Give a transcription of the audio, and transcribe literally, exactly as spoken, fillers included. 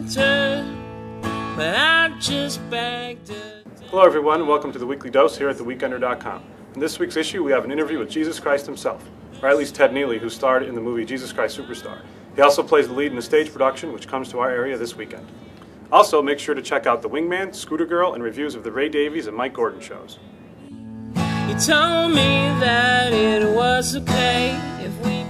winter, but I just bagged a... Hello everyone, and welcome to the Weekly Dose here at the weekender dot com. In this week's issue, we have an interview with Jesus Christ himself, or at least Ted Neely, who starred in the movie Jesus Christ Superstar. He also plays the lead in a stage production, which comes to our area this weekend. Also, make sure to check out The Wingman, Scooter Girl, and reviews of the Ray Davies and Mike Gordon shows. You told me that it was okay if we